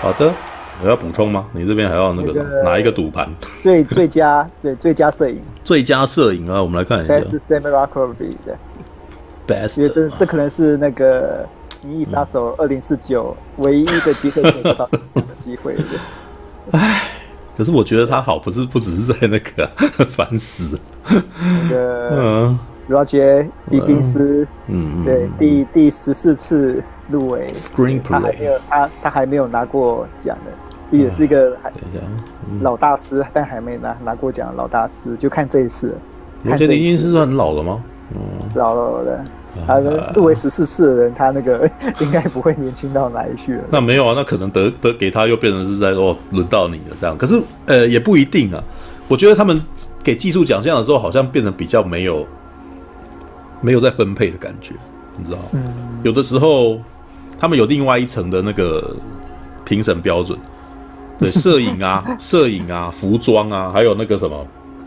好的，我要补充吗？你这边还要那个哪一个赌盘？ 最佳摄影， 最佳摄影啊，我们来看一下。 Best Cinematography 的 Best， 因为这可能是那个《银翼杀手2049》唯一的机会得到的机会。 唉，可是我觉得他好，不只是在那个烦死那个Roger 迪宾斯，对，第14次入围 Screenplay， 他还没有拿过奖的，也是一个老大师，但还没拿过奖的老大师，就看这一次了。 罗杰·狄金斯算很老了吗？ 老了。他入围14次的人，他那个应该不会年轻到哪里去了。 那没有啊，那可能得给他又变成是在说轮到你了这样。可是也不一定啊。我觉得他们给技术奖项的时候，好像变得比较没有在分配的感觉，你知道吗？有的时候他们有另外一层的那个评审标准，对，摄影啊，服装啊，还有那个什么，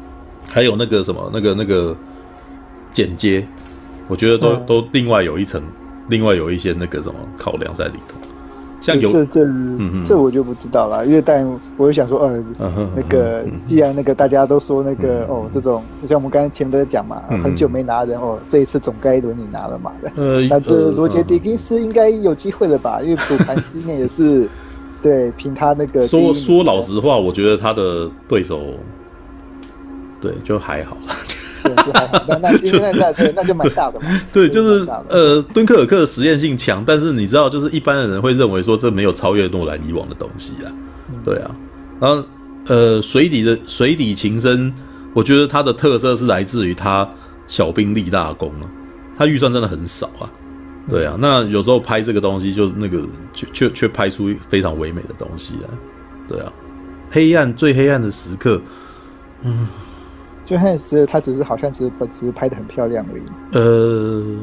那个剪接。我觉得都另外有一层，另外有一些那个什么考量在里头，像有这我就不知道了，因为但我就想说，那个既然那个大家都说那个这种，就像我们刚才前面在讲嘛，很久没拿人这一次总该轮你拿了嘛。那这罗杰·狄金斯应该有机会了吧？因为赌盘之内也是对，凭他那个说老实话，我觉得他的对手对就还好了。 那就蛮大的嘛。 对，就是敦刻尔克的实验性强，但是你知道，就是一般的人会认为说这没有超越诺兰以往的东西啊。对啊，然后水底情深，我觉得它的特色是来自于它小兵立大功啊，它预算真的很少啊。对啊，那有时候拍这个东西就那个却拍出非常唯美的东西来。对啊，最黑暗的时刻， 就看他只是好像只是拍得很漂亮而已。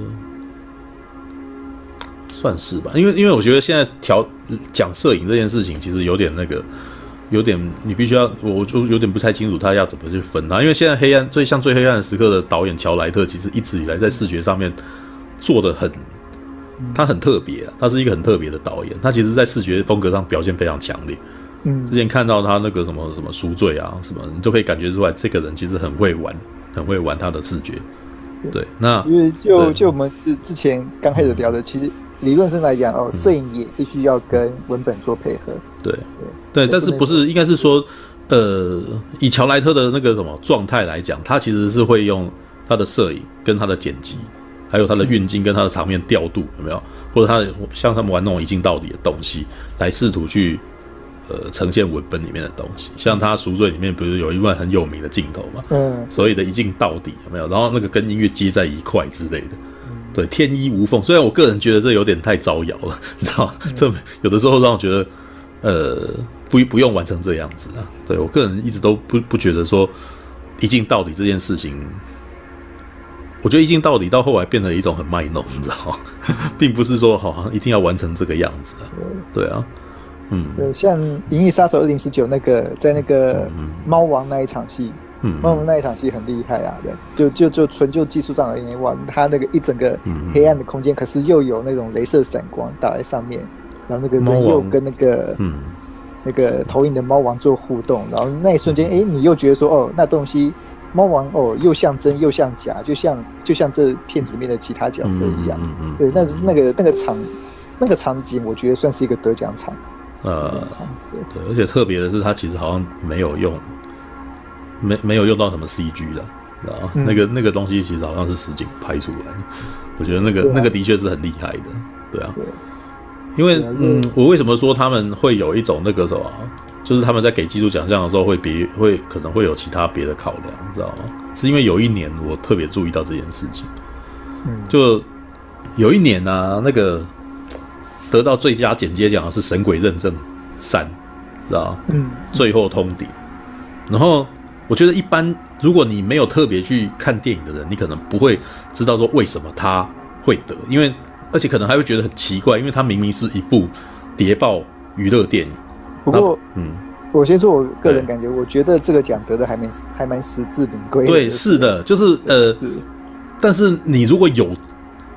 算是吧，因为我觉得现在讲摄影这件事情，其实有点你必须要，我就有点不太清楚他要怎么去分它。因为现在最黑暗的时刻的导演乔莱特，其实一直以来在视觉上面做得他很特别啊，他是一个很特别的导演，他其实在视觉风格上表现非常强烈。之前看到他那个什么赎罪啊什么，你就可以感觉出来，这个人其实很会玩他的视觉。对，那因为就我们之前刚开始聊的，其实理论上来讲，摄影也必须要跟文本做配合。 对，但是不是应该是说，以乔莱特的那个什么状态来讲，他其实是会用他的摄影跟他的剪辑，还有他的运镜跟他的场面调度，有没有？或者像他们玩那种一镜到底的东西，来试图去呈现文本里面的东西。像他赎罪里面不是有一段很有名的镜头嘛，所谓的一镜到底，有没有？然后那个跟音乐接在一块之类的，对，天衣无缝。虽然我个人觉得这有点太招摇了，你知道吗？这有的时候让我觉得不用完成这样子啊。对，我个人一直都不觉得说一镜到底这件事情，我觉得一镜到底到后来变成一种很卖弄，你知道吗？并不是说好像一定要完成这个样子啊。对啊。 对，像《银翼杀手2049》那个在那个猫王那一场戏，猫王那一场戏很厉害啊，对，就纯就技术上而言，哇，他那个一整个黑暗的空间，可是又有那种雷射闪光打在上面，然后那个人又跟那个投影的猫王做互动，然后那一瞬间，你又觉得说，那东西猫王又像真又像假，就像这片子里面的其他角色一样，对，但是那个场景，我觉得算是一个得奖场。 对，而且特别的是，他其实好像没有用到什么 CG 的，知道吗？那个东西其实好像是实景拍出来的。我觉得那个的确是很厉害的，对啊。因为我为什么说他们会有一种那个什么，就是他们在给技术奖项的时候可能会有其他别的考量，你知道吗？是因为有一年我特别注意到这件事情，就有一年啊，那个。得到最佳剪接奖的是《神鬼认证3》，知道吗？最后通牒。然后我觉得一般，如果你没有特别去看电影的人，你可能不会知道说为什么他会得，而且可能还会觉得很奇怪，因为他明明是一部谍报娱乐电影。 不过，我先说我个人感觉，我觉得这个奖得的还蛮实至名归的。 对，是的，就是但是你如果有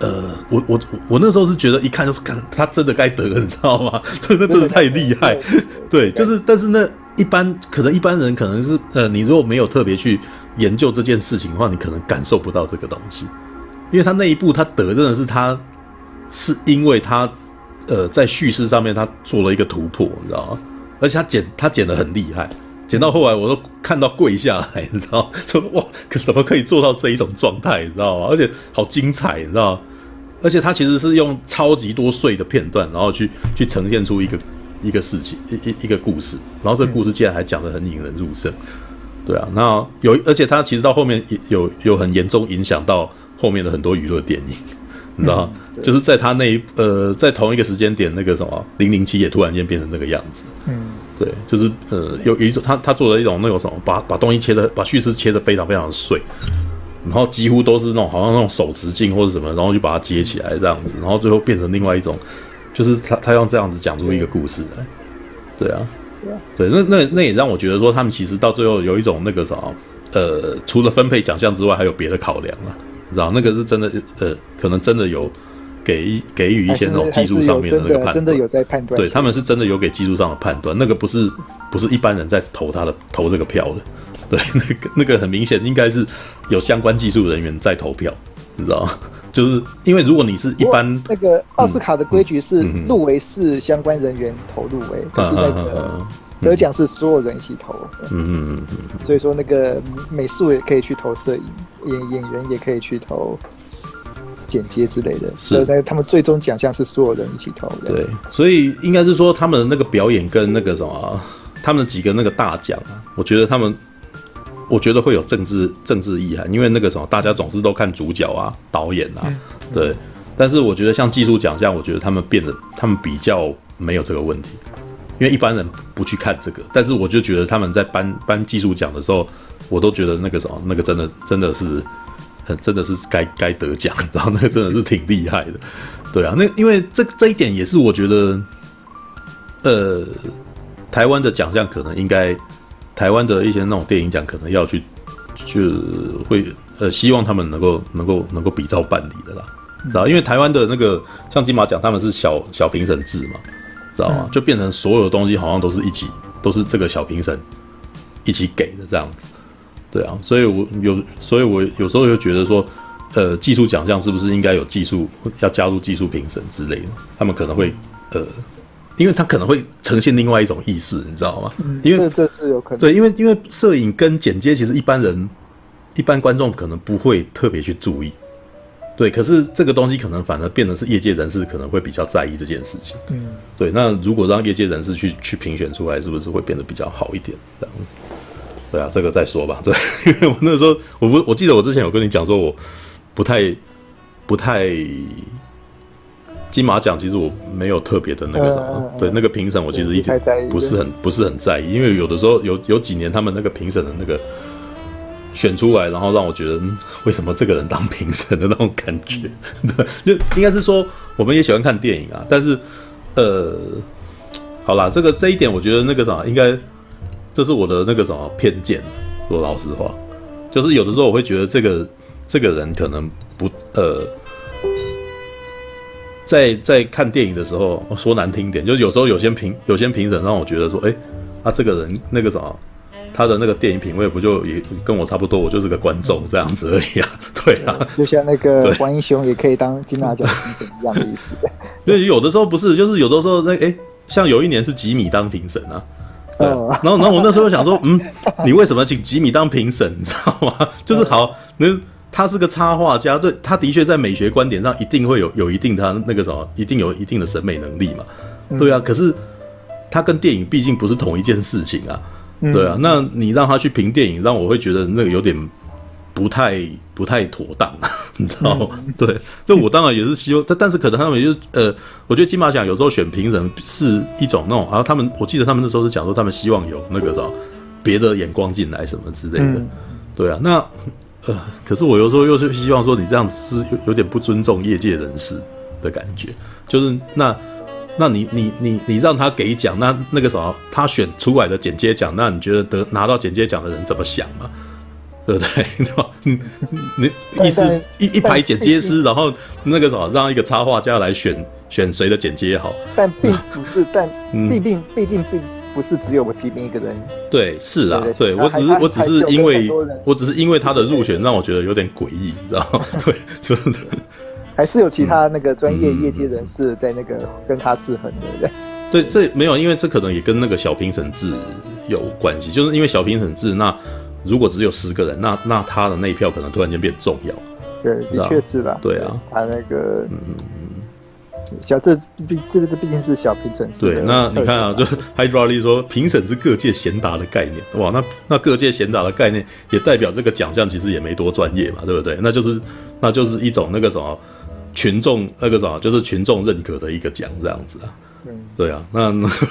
我那时候是觉得一看就是看他真的该得了，你知道吗？对，那真的太厉害。对，就是但是那一般人可能是你如果没有特别去研究这件事情的话，你可能感受不到这个东西，因为他那一部他得真的是他是因为他在叙事上面他做了一个突破，你知道吗？而且他剪得很厉害。剪到后来我都看到跪下来，你知道，说哇，怎么可以做到这一种状态，你知道吗？而且好精彩，你知道吗？而且他其实是用超级多碎的片段，然后去呈现出一个事情，一个故事，然后这个故事竟然还讲得很引人入胜，对啊，那而且他其实到后面有很严重影响到后面的很多娱乐电影，你知道吗？就是在他在同一个时间点，那个什么007也突然间变成那个样子，对，就是有一种他做了一种那种什么，把东西把叙事切得非常非常的碎，然后几乎都是那种好像那种手持镜或者什么，然后就把它接起来这样子，然后最后变成另外一种，就是他用这样子讲出一个故事来，对啊，对，那也让我觉得说他们其实到最后有一种那个什么除了分配奖项之外，还有别的考量啊，你知道那个是真的可能真的有。给予一些那种技术上面的那个判断， 真的有在判断， 对，他们是真的有给技术上的判断，那个不是一般人在投这个票的，对，那个很明显应该是有相关技术人员在投票，你知道吗？就是因为如果你是一般那个奥斯卡的规矩是入围是相关人员投入围，可是那个得奖是所有人一起投，所以说那个美术也可以去投摄影，演员也可以去投。剪接之类的，是那他们最终奖项是所有人一起投的。 对，所以应该是说他们的那个表演跟那个什么，他们几个那个大奖啊，我觉得会有政治意涵，因为那个什么，大家总是都看主角啊、导演啊，对。但是我觉得像技术奖项，我觉得他们比较没有这个问题，因为一般人不去看这个，但是我就觉得他们在颁技术奖的时候，我都觉得那个什么，那个真的是。真的是该得奖，然后那个真的是挺厉害的，对啊，那因为这一点也是我觉得，台湾的奖项可能应该，台湾的一些那种电影奖可能要去会希望他们能够比照办理的啦，知道？因为台湾的那个像金马奖他们是小评审制嘛，知道吗？就变成所有的东西好像都是这个小评审一起给的这样子。对啊，所以我有时候就觉得说，技术奖项是不是应该有要加入技术评审之类的？他们可能会因为他可能会呈现另外一种意思，你知道吗？因为这是有可能。 对，因为摄影跟剪接其实一般观众可能不会特别去注意，对，可是这个东西可能反而变成是业界人士可能会比较在意这件事情。对，那如果让业界人士去评选出来，是不是会变得比较好一点？这样子。对啊，这个再说吧。对，因为我那时候我记得我之前有跟你讲说，我不太金马奖，其实我没有特别的那个什么，对那个评审，我其实一直不是很在意，因为有的时候有几年他们那个评审的那个选出来，然后让我觉得为什么这个人当评审的那种感觉，对，就应该是说我们也喜欢看电影啊，但是好啦，这一点我觉得那个啥应该。这是我的那个什么偏见，说老实话，就是有的时候我会觉得这个人可能不在看电影的时候，说难听点，就是有时候有些评审让我觉得说，这个人那个什么，他的那个电影品味不就也跟我差不多，我就是个观众这样子而已啊，对啊， 就像那个黄英雄也可以当金马奖评审一样的意思。 对，有的时候不是，就是有的时候像有一年是吉米当评审啊。对，然后我那时候想说，你为什么请吉米当评审？你知道吗？就是好，他是个插画家，对，他的确在美学观点上一定会有一定他那个什么，一定有一定的审美能力嘛。对啊，可是他跟电影毕竟不是同一件事情啊。对啊，那你让他去评电影，让我会觉得那个有点不太妥当，你知道吗？对，就我当然也是希望，但是可能他们也就我觉得金马奖有时候选评人是一种那种，然后我记得他们那时候是讲说他们希望有那个什么别的眼光进来什么之类的，对啊，那可是我有时候又是希望说你这样子是有点不尊重业界人士的感觉，就是那你让他给奖，那个什么他选出来的剪接奖，那你觉得拿到剪接奖的人怎么想嘛？ 对不对？你意思一排剪接师，然后那个什么让一个插画家来选谁的剪接好， 但并不是，毕竟并不是只有我吉米一个人。 对，是啊，对我只是因为他的入选让我觉得有点诡异，你知道吗？对，就是。 还是有其他那个专业业界人士在那个跟他制衡的， 对，这没有，因为这可能也跟那个小评审制有关系，就是因为小评审制，那如果只有10个人，那他的那一票可能突然间变重要。 对，的确是啦。 对啊， 他那个这毕竟是小评审制。 对，那你看啊，就是 Hydraulic 说评审是各界贤达的概念，哇，那各界贤达的概念也代表这个奖项其实也没多专业嘛，对不对？那就是一种那个什么。群众那个啥，就是群众认可的一个奖这样子啊，对啊，那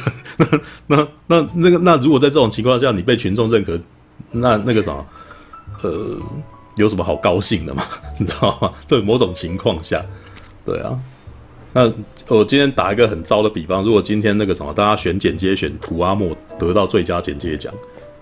如果在这种情况下你被群众认可，那个啥，有什么好高兴的嘛？你知道吗？在某种情况下，对啊，那我今天打一个很糟的比方，如果今天那个什么，大家选剪接选普阿莫得到最佳剪接奖，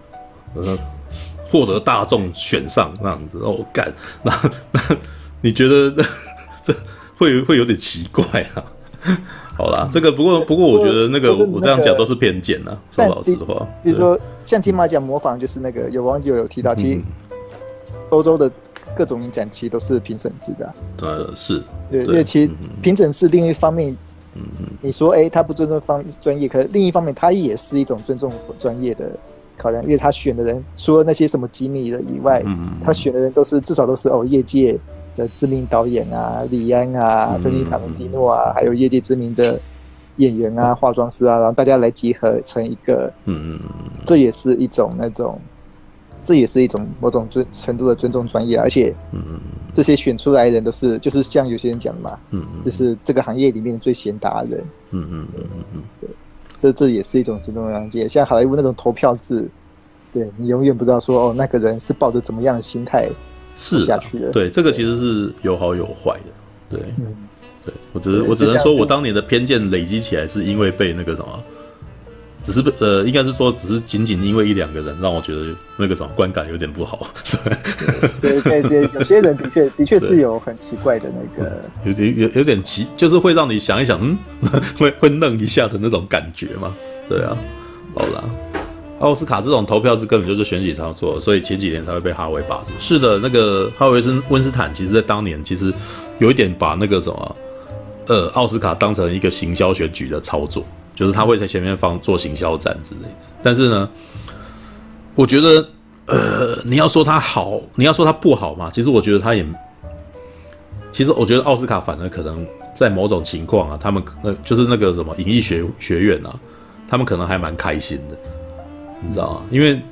获得大众选上那样子，哦干，那你觉得？这会有点奇怪啊。好啦，这个不过我觉得那个我这样讲都是偏见啊，说老实话。 比如说像金马奖模仿，就是那个有网友有提到，其实欧洲的各种影展其实都是评审制的啊。 是， 对，因为其实评审制另一方面，你说他不尊重专业，可是另一方面他也是一种尊重专业的考量，因为他选的人除了那些什么机密的以外，他选的人至少都是业界的知名导演啊，李安啊，芬尼塔伦蒂诺啊，还有业界知名的演员啊、化妆师啊，然后大家来集合成一个，这也是一种某种程度的尊重专业，而且，这些选出来的人都是，就是像有些人讲的嘛，就是这个行业里面最贤达的人，对，这也是一种尊重专业。像好莱坞那种投票制，对你永远不知道说那个人是抱着怎么样的心态。是下去的， 对，这个其实是有好有坏的，对，对我只能说我当年的偏见累積起来是因为被那个什么，只是应该是说只是仅因为1-2个人让我觉得那个什么观感有点不好， 对，有些人的确是有很奇怪的那个， 有点奇，就是会让你想一想，会愣一下的那种感觉嘛，对啊，好啦。奥斯卡这种投票制根本就是选举操作，所以前几年才会被哈维罢免。是的，那个哈维温斯坦其实在当年其实有一点把那个什么奥斯卡当成一个行销选举的操作，就是他会在前面做行销战之类的。但是呢，我觉得你要说他好，你要说他不好嘛，其实我觉得他也，其实我觉得奥斯卡反而可能在某种情况啊，他们就是那个什么影艺学院啊，他们可能还蛮开心的。你知道吗？因为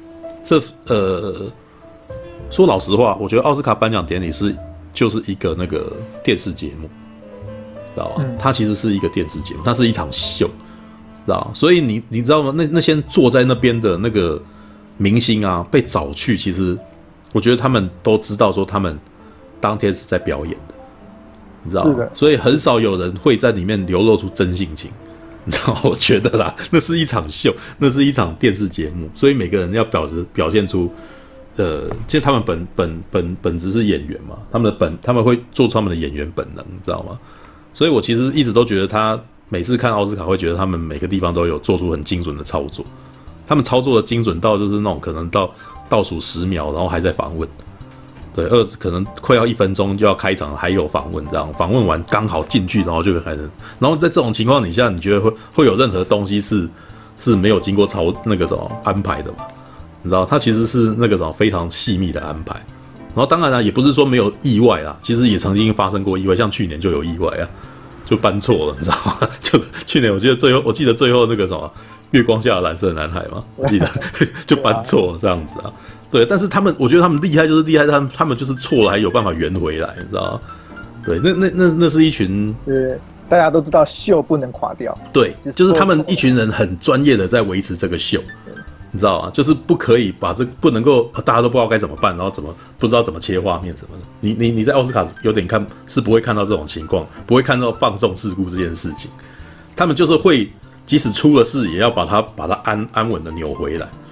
说老实话，我觉得奥斯卡颁奖典礼就是一个那个电视节目，知道吗？它其实是一个电视节目，它是一场秀，知道吗？所以你知道吗？那些坐在那边的那个明星啊，被找去，其实我觉得他们都知道说他们当天是在表演的，你知道吗？是的，所以很少有人会在里面流露出真性情。你知道，我觉得啦，那是一场秀，那是一场电视节目，所以每个人要表现出，其实他们本质是演员嘛，他们会做出他们的演员本能，你知道吗？所以我其实一直都觉得他每次看奥斯卡会觉得他们每个地方都有做出很精准的操作，他们操作的精准到就是那种可能到倒数10秒，然后还在访问。对，可能快要1分钟就要开场，还有访问，这样访问完刚好进去，然后就开始。然后在这种情况底下，你觉得会有任何东西是没有经过那个什么安排的吗？你知道，它其实是那个什么非常细密的安排。然后当然啦，也不是说没有意外啦，其实也曾经发生过意外，像去年就有意外啊，就搬错了，你知道吗？就去年我记得最后那个什么月光下的蓝色男孩嘛，我记得就搬错了这样子啊。对，但是我觉得他们厉害，就是厉害，他们就是错了还有办法圆回来，你知道吗？对，那是一群， 大家都知道秀不能垮掉， 对，就是他们一群人很专业的在维持这个秀，你知道吗？就是不可以把不能够大家都不知道该怎么办，然后不知道怎么切画面什么的。你在奥斯卡有点是不会看到这种情况，不会看到放送事故这件事情，他们就是会即使出了事也要把它安稳的扭回来。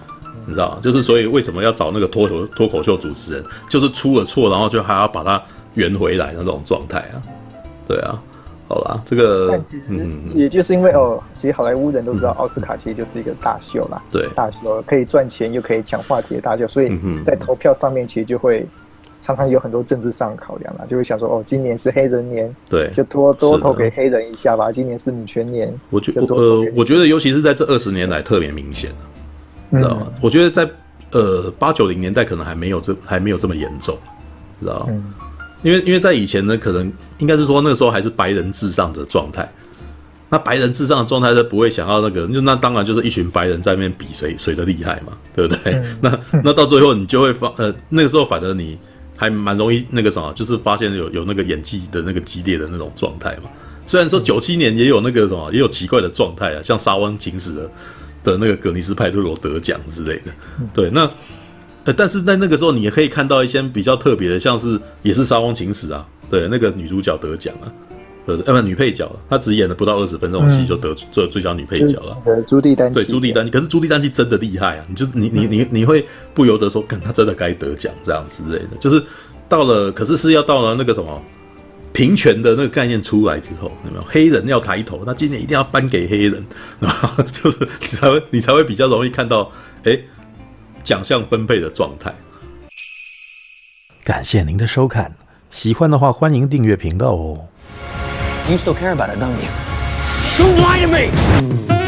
你知道吗？就是所以为什么要找那个脱口秀主持人，就是出了错，然后就还要把它圆回来那种状态啊，对啊。好啦，这个也就是因为其实好莱坞人都知道奥斯卡其实就是一个大秀啦， 对， 大秀可以赚钱又可以抢话题的大秀，所以在投票上面其实就会常常有很多政治上的考量啦，就会想说今年是黑人年， 对， 就多投给黑人一下吧。今年是女权年， 我觉得尤其是在这20年来特别明显，知道吗？我觉得在80-90年代可能还没有这么严重，知道吗？因为在以前呢，可能应该是说那个时候还是白人至上的状态。那白人至上的状态，就不会想要那当然就是一群白人在那边比谁的厉害嘛，对不对？那到最后你就会那个时候反而你还蛮容易那个什么，就是发现有那个演技的那个激烈的那种状态嘛。虽然说97年也有那个什么，也有奇怪的状态啊，像沙翁情史的那个葛尼斯派特罗得奖之类的，对那。但是在那个时候，你也可以看到一些比较特别的，像是也是《沙翁情史》啊，对，那个女主角得奖啊，女配角，她只演了不到20分钟的戏就得最佳女配角了。 朱蒂丹， 对，朱蒂丹，可是朱蒂丹其真的厉害啊，你会不由得说，她真的该得奖这样之类的。就是到了，可是要到了那个什么平权的那个概念出来之后，有没有黑人要抬头？那今年一定要颁给黑人，然后就是你才会比较容易看到，奖项分配的状态。 感谢您的收看，喜欢的话欢迎订阅频道哦。 You still care about it, don't you? Don't lie to me!